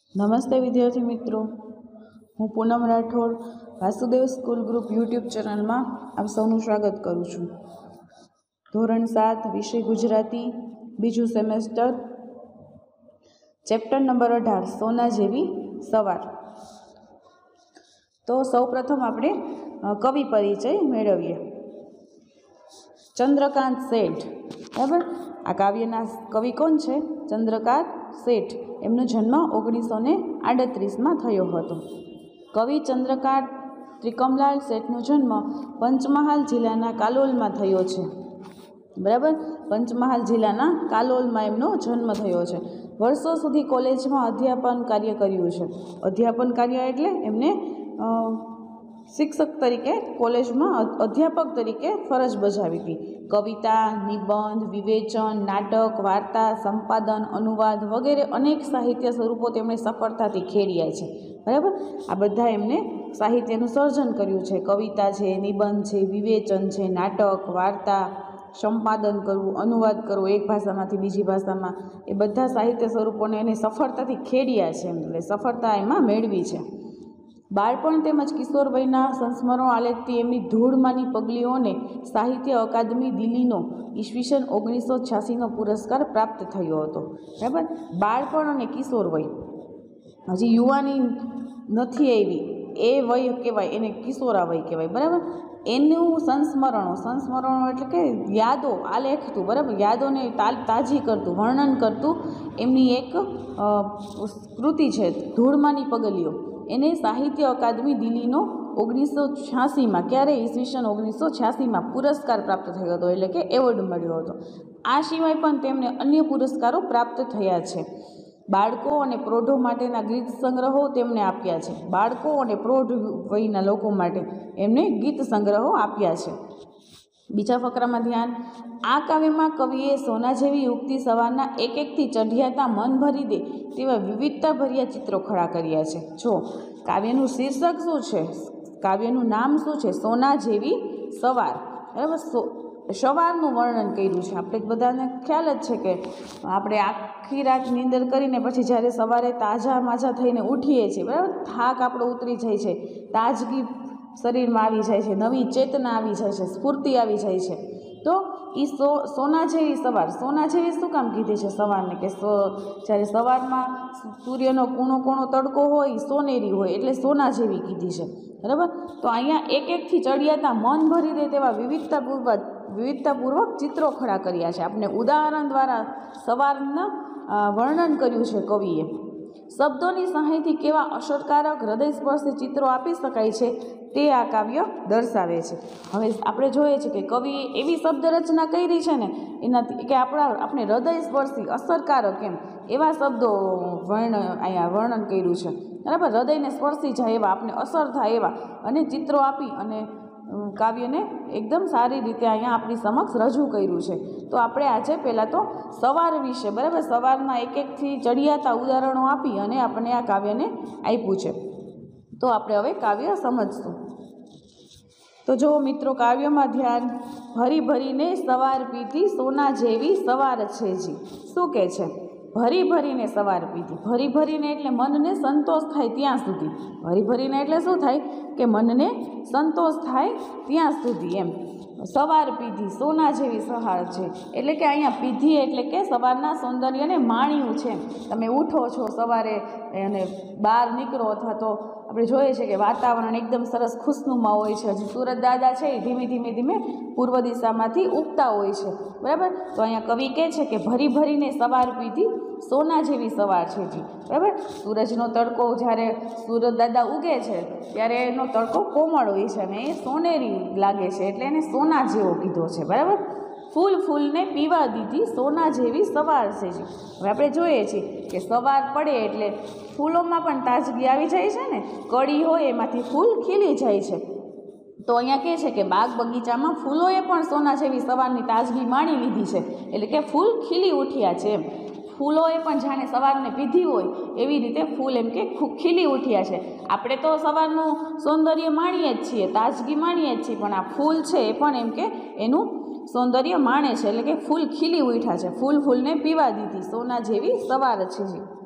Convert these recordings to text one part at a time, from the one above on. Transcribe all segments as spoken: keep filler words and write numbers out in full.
नमस्ते विद्यार्थी मित्रों, हूँ Poonam Rathod Vasudev school group YouTube channel में आप सौનું स्वागत करूँ छूँ। धोरण सात विषय गुजराती बीजू सेमेस्टर चैप्टर नंबर अठार सोना जेवी सवार। तो सौ प्रथम आपणे कवि परिचय मेळवीए। चंद्रकांत सेठ, बराबर। आ काव्यना कवि कोण छे? चंद्रकांत सेठ। एमनो जन्म ओगनीस सौ आड़तरीस में थयो हतो। कवि चंद्रकांत त्रिकमलाल सेठनो जन्म पंचमहाल जिल्लाना कालोल में थयो छे, बराबर। पंचमहाल जिल्लाना कालोल में एमनो जन्म थयो छे। वर्षों सुधी कॉलेज में अध्यापन कार्य कर्युं छे। अध्यापन कार्य एटले एमने शिक्षक तरीके कॉलेज में अध्यापक तरीके फरज बजावी थी। कविता, निबंध, विवेचन, नाटक, वार्ता, संपादन, अनुवाद वगैरह अनेक साहित्य स्वरूपों तेमणे सफलताथी खेड्या छे, बराबर। आ बधा एमणे साहित्यनुं सर्जन कर्युं छे। कविता छे, निबंध छे, विवेचन छे, नाटक, वार्ता, संपादन करवुं, अनुवाद करवो एक भाषामांथी बीजी भाषामां, ए बधा साहित्य स्वरूपोने एने सफलताथी खेड्या छे, एटले सफलता एमां मेळवी छे। बाळपण तेमज किशोर वयना संस्मरणो आलेखती एमनी धूळमानी पगलीओने साहित्य अकादमी दिल्हीनो ईस्वीसन ओगनीस सौ छियासी नो पुरस्कार प्राप्त थयो हतो, बराबर। बाळपण अने किशोर वय, हजी युवानी नथी आवी ए वय कहेवाय, एने किशोरा वय कहेवाय, बराबर। एनुं संस्मरणो संस्मरणो एटले के यादो आलेखतुं, बराबर। यादोने ताजी करतुं, वर्णन करतुं एमनी एक कृति छे धूळमानी पगलीओ। एने साहित्य अकादमी दिल्हीनो ओगनीस सौ छियासी में क्यारे ईस्वीसन ओगनीस सौ छियासी में पुरस्कार प्राप्त थयो हतो, एटले के एवोर्ड मळ्यो हतो। आ सिवाय पण तेमने अन्य पुरस्कारो प्राप्त थया छे। बाळको अने प्रौढो माटेना गीत संग्रहो तेमणे आप्या छे। बाळको अने प्रौढ वयना लोको माटे एमणे गीत संग्रहो आप्या छे। बीजा फकरामां ध्यान। आ काव्यमां कविए सोना जेवी उगती सवारना एक एक थी चढ़ियाता मन भरी दे तेवा विविधता भर्या चित्रो खड़ा कर्या छे। जो काव्यनुं शीर्षक शुं छे, काव्यनुं नाम शुं छे? सोना जेवी सवार, बराबर। सो सवारनुं वर्णन कर्युं छे। आपणे बधाने ख्याल ज छे के आपणे आखी रात निंદર करीने पछी ज्यारे सवारे ताजा माजा थईने उठीए छीए, बराबर। थाक आपणो उतरी जाय छे, ताजगी शरीर में आवी जाय छे, नवी चेतना आवी जाय छे, स्फूर्ति आवी जाय छे। तो ई सो सोना जेवी सवार, सोना जेवी शुं काम कीधी छे सवारने? के सो ज्यारे सवारमां सूर्यनो कूणो कूणो तड़को होय सोनेरी होय एटले सोना जेवी कीधी छे, बराबर। तो अहींया एक एक थी चढ़ियाता मन भरी दे तेवा विविधतापूर्वक विविधतापूर्वक चित्रो खड़ा कर्या छे। आपणे उदाहरण द्वारा सवारना वर्णन कर्युं छे कविए। शब्दोनी सहायथी केवा असरकारक हृदयस्पर्शी चित्रो आपी शकाय छे ते आ काव्य दर्शावे छे। हवे आपणे जोईए छे के कविए एवी शब्द रचना करी छे ने एनाथी के आपणा आपणे हृदयस्पर्शी असरकारक एम एवा शब्दो वर्ण अहींया वर्णन कर्युं छे, बराबर। हृदयने स्पर्शी जाय एवा, आपणे असर थाय एवा अने चित्रो आपी अने काव्यने एकदम सारी रीते अहींया आपणी समक्ष रजू कर्युं छे। तो आपणे आजे पहेला तो सवार विषे, बराबर, सवारना एक एक थी चढ़ियाता उदाहरणों आपी अने आपणे आ काव्यने आप्युं छे। तो आपणे हवे काव्य समजशुं। तो जो मित्रों काव्य में ध्यान। भरी भरीने सवार पीधी सोना जेवी सवार छे जी। शुं कहे छे? भरी भरीने सवार पीधी। भरी भरीने एटले मनने संतोष थाय त्यां सुधी। भरी भरीने एटले शुं थाय के मनने संतोष थाय त्यां सुधी एम। सवार पीधी सोना जेवी सवार छे एटले के अहींया पीधी एटले के सवारना सौंदर्यने माण्युं छे। तमे उठो छो सवारे अने बहार निकळो अथवा तो આપણે જોઈએ છે કે વાતાવરણ એકદમ સરસ ખુશનુમા હોય છે। હજી સૂરજ દાદા છે એ ધીમે ધીમે ધીમે પૂર્વ દિશામાંથી ઉગતા હોય છે, બરાબર। તો અહીંયા કવિ કહે છે કે ભરી ભરીને સવાર પીધી સોના જેવી સવાર છે જી, બરાબર। સૂરજનો તડકો જ્યારે સૂરજ દાદા ઉગે છે ત્યારે એનો તડકો કોમળ હોય છે અને એ સોનેરી લાગે છે એટલે એને સોના જેવો કીધો છે, બરાબર। फूल फूल ने पीवा दीधी सोना जेवी सवार छे जी। हवे आपणे जोईए छीए के सवार पड़े एटले फूलोमां पण ताजगी आवी जाय छे ने, कड़ी होय एमांथी फूल खीली जाय छे। तो अहींया कहे छे के बाग बगीचामां फूलोए पण सोना जेवी सवारनी ताजगी माणी लीधी छे एटले के फूल खीली उठ्या छे एम। फूलोए पण जाणे सवारने पीधी होय एवी रीते फूल एम के खीली उठ्या छे। आपणे तो सवारनुं सौंदर्य माणीए ज छीए, ताजगी माणीए ज छीए, पण आ फूल छे ए पण एम के एनुं सौंदर्य माणे छे एटले के फूल खीली उठ्या छे। फूल फूल ने पीवा दीधी सोना जेवी सवार छे जी।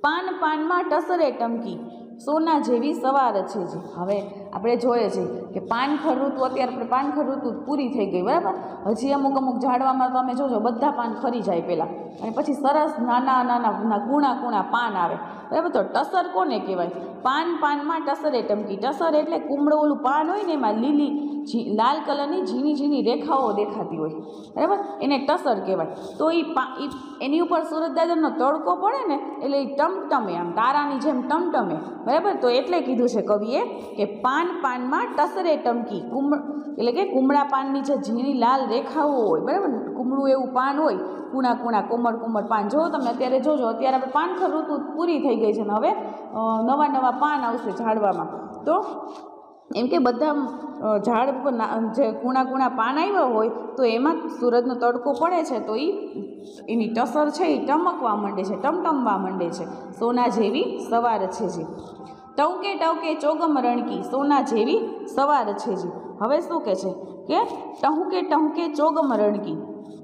પાન પાનમાં ટસરે ટમકી સોના જેવી સવાર છે જી. હવે આપણે જોઈએ છીએ કે પાનખર ઋતુ, અત્યારે આપણે પાનખર ઋતુ પૂરી થઈ ગઈ, બરાબર. હજી અમુક અમુક ઝાડવામાં તમે જોજો બધા પાન ખરી જાય પહેલાં, અને પછી સરસ નાના નાના કૂણા કૂણા પાન આવે, બરાબર. તો ટસર કોને કહેવાય? પાન પાનમાં ટસરે ટમકી. ટસર એટલે કુમળો ઓલું પાન હોય ને એમાં લીલી લાલ કલરની ઝીણી ઝીણી રેખાઓ દેખાતી હોય, બરાબર, એને ટસર કહેવાય. તો એ પા એની ઉપર સૂરજદાદાનો તડકો પડે ને એટલે એ ટમટમે, આમ તારાની જેમ ટમટમે, બરાબર. તો એટલે કીધું છે કવિએ કે પાન પાનમાં ટસરે ટમકી. કુમ એટલે કે કુમળા પાનની જે ઝીણી લાલ રેખાઓ હોય, બરાબર, કુમળું એવું પાન હોય, કૂણા કૂણા કોમળ કોમળ પાન. જો તમે અત્યારે જોજો, અત્યારે આપણે પાનખર ઋતુ પૂરી થઈ ગઈ છે ને હવે નવા નવા પાન આવશે ઝાડવામાં. તો એમ કે બધા ઝાડ ઉપર જે કૂણા કૂણા પાન આવ્યા હોય તો એમાં સૂરજનો તડકો પડે છે તો એ એની ટસર છે એ ટમકવા માંડે છે, ટમટમવા માંડે છે. સોના જેવી સવાર છે જી. ટવકે ટવકે ચોગમ રણકી સોના જેવી સવાર છે જી. હવે શું કહે છે કે ટહુકે ટહુકે ચોગમ રણકી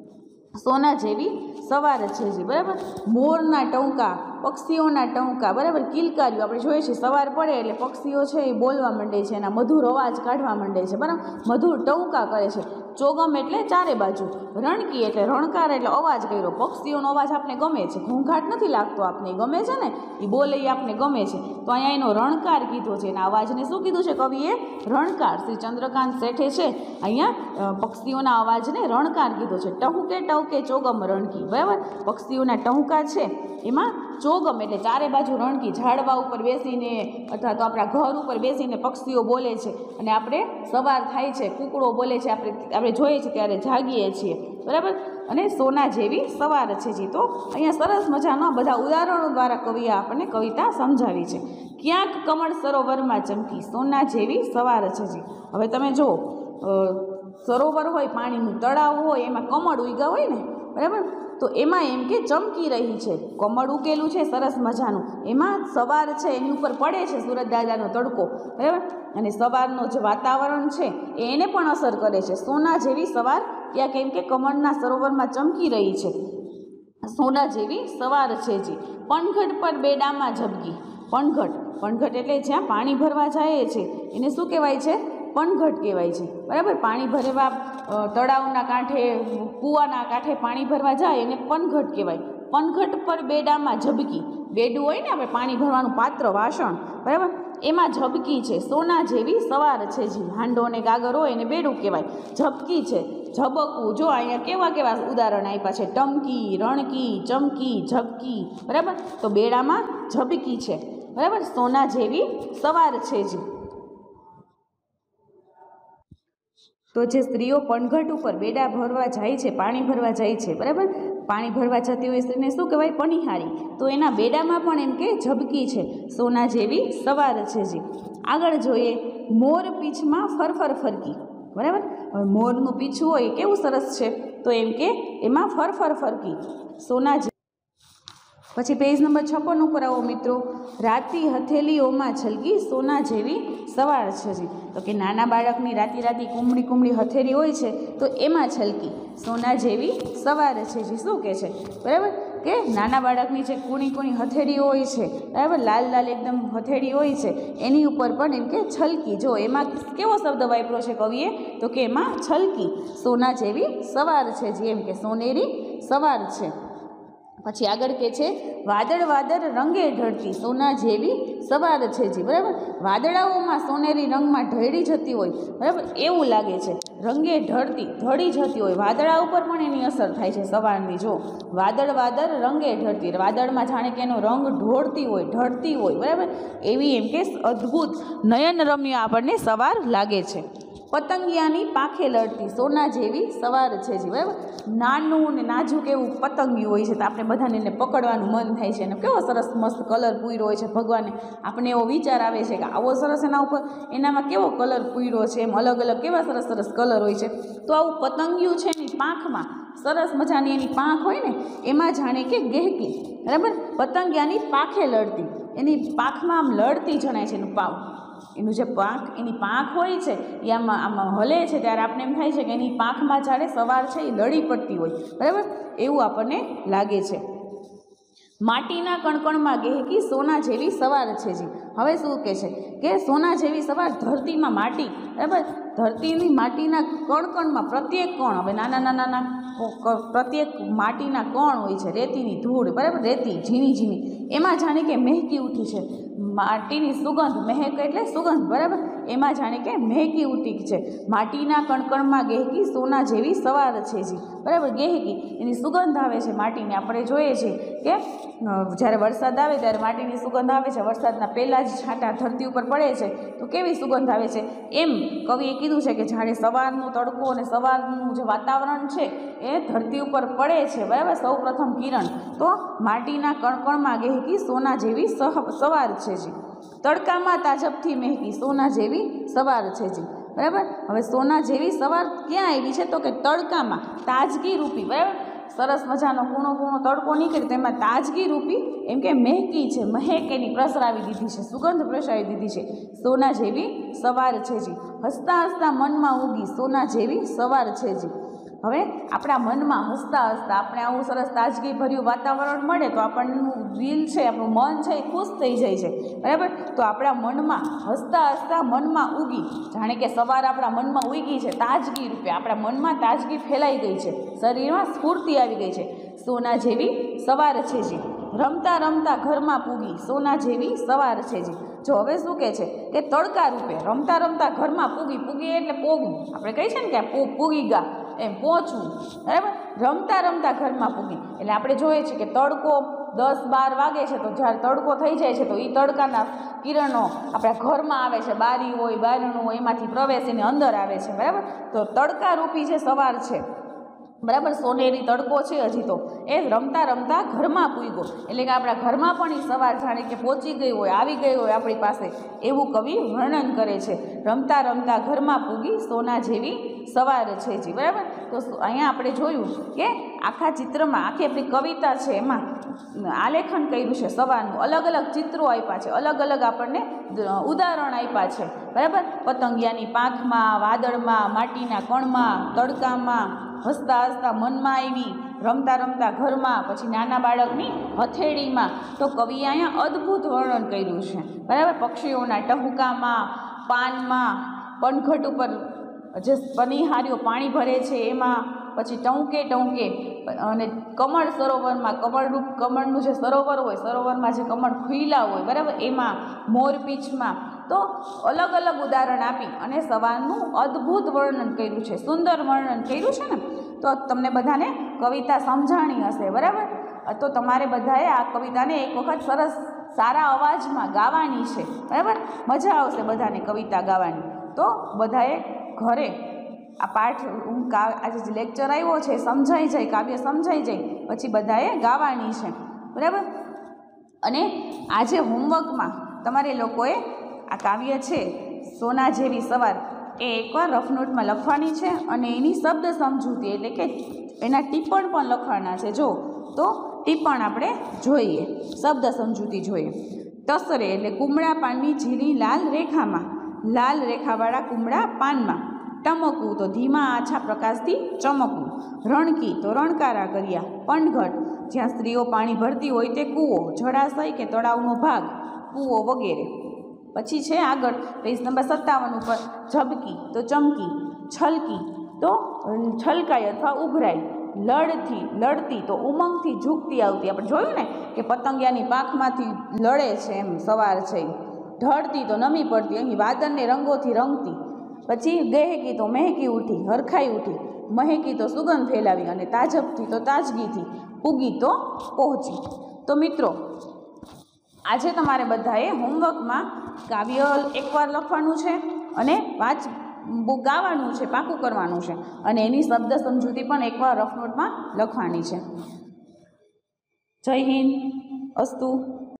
સોના જેવી સવાર છે જી, બરાબર. મોરના ટહુકા, પક્ષીઓના ટહુકા, બરાબર, કિલકારીઓ આપણે જોઈએ છીએ સવાર પડે એટલે પક્ષીઓ છે એ બોલવા માંડે છે, એના મધુર અવાજ કાઢવા માંડે છે, બરાબર, મધુર ટહુકા કરે છે. ચોગમ એટલે ચારે બાજુ, રણકી એટલે રણકાર એટલે અવાજ કર્યો. પક્ષીઓનો અવાજ આપણે ગમે છે, ઘૂંઘાટ નથી લાગતો, આપને ગમે છે ને, એ બોલે એ આપને ગમે છે. તો અહીંયા એનો રણકાર કીધો છે, એના અવાજને શું કીધું છે કવિએ? રણકાર. શ્રી ચંદ્રકાંત શેઠે છે અહીંયા પક્ષીઓના અવાજને રણકાર કીધો છે. ટહુકે ટહુકે ચોગમ રણકી, બરાબર. પક્ષીઓના ટહુકા છે એમાં ચોગમ એટલે ચારે બાજુ રણકી, ઝાડવા ઉપર બેસીને અથવા તો આપણા ઘર ઉપર બેસીને પક્ષીઓ બોલે છે, અને આપણે સવાર થાય છે, કૂકડો બોલે છે, આપણે આપણે જોઈએ છીએ ત્યારે જાગીએ છીએ, બરાબર. અને સોના જેવી સવાર છે જી. તો અહીંયા સરસ મજાના બધા ઉદાહરણો દ્વારા કવિએ આપણને કવિતા સમજાવી છે. ક્યાંક કમળ સરોવરમાં ચમકી સોના જેવી સવાર છે જી. હવે તમે જુઓ, સરોવર હોય, પાણીનું તળાવ હોય, એમાં કમળ ઉગ્યા હોય ને, બરાબર, તો એમાં એમ કે ચમકી રહી છે, કમળ ઉકેલું છે સરસ મજાનું, એમાં સવાર છે એની ઉપર પડે છે સૂરજદાદાનો તડકો, બરાબર, અને સવારનું જે વાતાવરણ છે એને પણ અસર કરે છે. સોના જેવી સવાર ક્યાંક એમ કે કમળના સરોવરમાં ચમકી રહી છે, સોના જેવી સવાર છે જી. પનઘટ પર બેડામાં ઝબકી. પનઘટ, પનઘટ એટલે જ્યાં પાણી ભરવા જાય છે એને શું કહેવાય છે? પનઘટ કહેવાય છે, બરાબર. પાણી ભરવા તળાવના કાંઠે, કૂવાના કાંઠે પાણી ભરવા જાય એને પનઘટ કહેવાય. પનઘટ પર બેડામાં ઝબકી, બેડું હોય ને આપણે પાણી ભરવાનું પાત્ર, વાસણ, બરાબર, એમાં ઝબકી છે સોના જેવી સવાર છે જી. હાંડો અને ગાગર હોય એને બેડું કહેવાય. ઝબકી છે, ઝબકવું. જો અહીંયા કેવા કેવા ઉદાહરણ આપ્યા છે, ટમકી, રણકી, ચમકી, ઝબકી, બરાબર. તો બેડામાં ઝબકી છે, બરાબર, સોના જેવી સવાર છે જી. તો જે સ્ત્રીઓ પનઘટ ઉપર બેડા ભરવા જાય છે, પાણી ભરવા જાય છે, બરાબર, પાણી ભરવા જતી હોય સ્ત્રીને શું કહેવાય? પનિહારી. તો એના બેડામાં પણ એમ કે ઝબકી છે, સોના જેવી સવાર છે જી. આગળ જોઈએ, મોર પીછમાં ફરફર ફરકી, બરાબર. મોરનું પીછું હોય કેવું સરસ છે, તો એમ કે એમાં ફરફર ફરકી સોના. પછી પેજ નંબર છપ્પન ઉપર આવો મિત્રો. રાતી હથેલીઓમાં છલકી સોના જેવી સવાર છે જી. તો કે નાના બાળકની રાતી રાતી કુમળી કુમળી હથેળી હોય છે તો એમાં છલકી સોના જેવી સવાર છે જી. શું કહે છે? બરાબર, કે નાના બાળકની જે કૂણી કૂણી હથેળીઓ હોય છે, બરાબર, લાલ લાલ એકદમ હથેળી હોય છે, એની ઉપર પણ એમ કે છલકી. જો એમાં કેવો શબ્દ વાપર્યો છે કવિએ? તો કે એમાં છલકી સોના જેવી સવાર છે જી, એમ કે સોનેરી સવાર છે. પછી આગળ કે છે, વાદળ વાદળ રંગે ઢળતી સોના જેવી સવાર છે જી, બરાબર. વાદળાઓમાં સોનેરી રંગમાં ઢળી જતી હોય, બરાબર, એવું લાગે છે. રંગે ઢળતી, ઢળી જતી હોય, વાદળા ઉપર પણ એની અસર થાય છે સવારની. જો વાદળ વાદળ રંગે ઢળતી, વાદળમાં જાણે કે એનો રંગ ઢોળતી હોય, ઢળતી હોય, બરાબર, એવી એમ કે અદ્ભુત નયનરમ્ય આપણને સવાર લાગે છે. પતંગિયાની પાંખે લડતી સોના જેવી સવાર છે જી, બરાબર. નાનું ને નાજુક એવું પતંગિયું હોય છે તો આપણે બધાને એને પકડવાનું મન થાય છે, અને કેવો સરસ મસ્ત કલર પૂર્યો હોય છે ભગવાને. આપણે એવો વિચાર આવે છે કે આવો સરસ એના ઉપર, એનામાં કેવો કલર પૂર્યો છે, એમ અલગ અલગ કેવા સરસ સરસ કલર હોય છે. તો આવું પતંગિયું છે એની પાંખમાં સરસ મજાની એની પાંખ હોય ને એમાં જાણે કે ગહેકી, બરાબર. પતંગિયાની પાંખે લડતી, એની પાંખમાં આમ લડતી જણાય છે. એનું પાવ, એનું જે પાંખ, એની પાંખ હોય છે એ આમાં આમાં હલે છે ત્યારે આપણે એમ થાય છે કે એની પાંખમાં જાણે સવાર છે એ લડી પડતી હોય, બરાબર, એવું આપણને લાગે છે. માટીના કણકણમાં ગહેકી સોના જેવી સવાર છે જી. હવે શું કહે છે કે સોના જેવી સવાર ધરતીમાં માટી, બરાબર, ધરતીની માટીના કણકણમાં પ્રત્યેક કણ, હવે નાના નાના નાના પ્રત્યેક માટીના કણ હોય છે, રેતીની ધૂળ, બરાબર, રેતી ઝીણી ઝીણી, એમાં જાણે કે મહેકી ઉઠી છે માટીની સુગંધ. મહેક એટલે સુગંધ, બરાબર, એમાં જાણે કે મહેકી ઉઠી છે. માટીના કણકણમાં ગહેકી સોના જેવી સવાર છે જી, બરાબર, ગહેકી એની સુગંધ આવે છે માટીને. આપણે જોઈએ છીએ કે જ્યારે વરસાદ આવે ત્યારે માટીની સુગંધ આવે છે. વરસાદના પહેલાં જ છાંટા ધરતી ઉપર પડે છે તો કેવી સુગંધ આવે છે. એમ કવિએ કીધું છે કે જાણે સવારનો તડકો અને સવારનું જે વાતાવરણ છે એ ધરતી ઉપર પડે છે, બરાબર, સૌ પ્રથમ કિરણ, તો માટીના કણકણમાં ગહેકી સોના જેવી સવાર છે જી. તડકામાં તાજબથી મહેકી સોના જેવી સવાર છે જી, બરાબર. હવે સોના જેવી સવાર ક્યાં આવી છે તો કે તડકામાં, તાજગી રૂપી, બરાબર, સરસ મજાનો કૂણો કૂણો તડકો નીકળે તેમાં તાજગી રૂપી એમ કે મહેકી છે, મહેક એની પ્રસરાવી દીધી છે, સુગંધ પ્રસરાવી દીધી છે. સોના જેવી સવાર છે જી. હસતા હસતા મનમાં ઉગી સોના જેવી સવાર છે જી. હવે આપણા મનમાં હસતા હસતા આપણે આવું સરસ તાજગી ભર્યું વાતાવરણ મળે તો આપણનું દિલ છે, આપણું મન છે એ ખુશ થઈ જાય છે, બરાબર. તો આપણા મનમાં હસતા હસતા મનમાં ઉગી, જાણે કે સવાર આપણા મનમાં ઉગી છે તાજગી રૂપે, આપણા મનમાં તાજગી ફેલાઈ ગઈ છે, શરીરમાં સ્ફૂર્તિ આવી ગઈ છે. સોના જેવી સવાર છે જી. રમતા રમતા ઘરમાં પૂગી સોના જેવી સવાર છે જી. જો હવે શું કહે છે કે તડકા રૂપે રમતા રમતા ઘરમાં પૂગી, પૂગી એટલે પોગવું, આપણે કહીએ છીએ ને કે પૂગી ગા એમ પહોંચવું, બરાબર. રમતા રમતા ઘરમાં પૂગી એટલે આપણે જોઈએ છીએ કે તડકો દસ બાર વાગે છે તો જ્યારે તડકો થઈ જાય છે તો એ તડકાના કિરણો આપણા ઘરમાં આવે છે, બારી હોય બારણું હોય એમાંથી પ્રવેશીને અંદર આવે છે, બરાબર. તો તડકા રૂપી જે સવાર છે, બરાબર, સોનેરી તડકો છે હજી તો, એ રમતા રમતા ઘરમાં પૂગ્યો એટલે કે આપણા ઘરમાં પણ એ સવાર જાણે કે પહોંચી ગઈ હોય, આવી ગઈ હોય આપણી પાસે, એવું કવિ વર્ણન કરે છે. રમતા રમતા ઘરમાં પૂગી સોના જેવી સવાર છે જી, બરાબર. તો અહીંયા આપણે જોયું કે આખા ચિત્રમાં, આખી આપણી કવિતા છે એમાં આલેખન કર્યું છે સવારનું, અલગ અલગ ચિત્રો આપ્યા છે, અલગ અલગ આપણને ઉદાહરણ આપ્યા છે, બરાબર. પતંગિયાની પાંખમાં, વાદળમાં, માટીના કણમાં, તડકામાં, હસતા હસતા મનમાં આવી, રમતા રમતા ઘરમાં, પછી નાના બાળકની હથેળીમાં. તો કવિએ અહીંયા અદ્ભુત વર્ણન કર્યું છે, બરાબર. પક્ષીઓના ટહુકામાં, પાનમાં, પનઘટ ઉપર જે પનિહારીઓ પાણી ભરે છે એમાં, પછી ટહુકે ટહુકે, અને કમળ સરોવરમાં, કમળરૂપ કમળનું જે સરોવર હોય, સરોવરમાં જે કમળ ખીલા હોય, બરાબર, એમાં, મોરપીંછમાં. તો અલગ અલગ ઉદાહરણ આપી અને સવારનું અદ્ભુત વર્ણન કર્યું છે, સુંદર વર્ણન કર્યું છે ને. તો તમને બધાને કવિતા સમજાણી હશે, બરાબર. તો તમારે બધાએ આ કવિતાને એક વખત સરસ સારા અવાજમાં ગાવાની છે, બરાબર. મજા આવશે બધાને કવિતા ગાવાની. તો બધાએ ઘરે આ પાઠ હું આજે જે લેક્ચર આવ્યો છે સમજાઈ જાય, કાવ્ય સમજાઈ જાય પછી બધાએ ગાવાની છે, બરાબર. અને આજે હોમવર્કમાં તમારે લોકોએ આ કાવ્ય છે સોના જેવી સવાર એ એકવાર રફ નોટમાં લખવાની છે અને એની શબ્દ સમજૂતી એટલે કે એના ટિપ્પણ પણ લખવાના છે. જો તો ટિપ્પણ આપણે જોઈએ, શબ્દ સમજૂતી જોઈએ. તસરે એટલે કુમળા પાનની ઝીણી લાલ રેખામાં, લાલ રેખાવાળા કુમળા પાનમાં. ટમકવું તો ધીમા આછા પ્રકાશથી ચમકવું. રણકી તો રણકારા કર્યા. પનઘટ જ્યાં સ્ત્રીઓ પાણી ભરતી હોય તે કૂવો, જળાશય કે તળાવનો ભાગ, કૂવો વગેરે. પછી છે આગળ પેજ નંબર સત્તાવન ઉપર ઝબકી તો ચમકી, છલકી તો છલકાઈ અથવા ઉભરાઈ, લડથી લડતી તો ઉમંગથી ઝૂકતી આવતી. આપણે જોયું ને કે પતંગિયાની પાંખમાંથી લડે છે એમ સવાર છે. ઢળતી તો નમી પડતી, અહીં વાદળને રંગોથી રંગતી. પછી ગહેકી તો મહેકી ઉઠી, હરખાઈ ઉઠી. મહેકી તો સુગંધ ફેલાવી અને તાજબથી તો તાજગીથી, પૂગી તો પહોંચી. તો મિત્રો આજે તમારે બધાએ હોમવર્કમાં કાવ્ય એકવાર લખવાનું છે અને વાંચ ગાવાનું છે, પાકું કરવાનું છે, અને એની શબ્દ સમજૂતી પણ એકવાર રફ નોટમાં લખવાની છે. જય હિન્દ, અસ્તુ.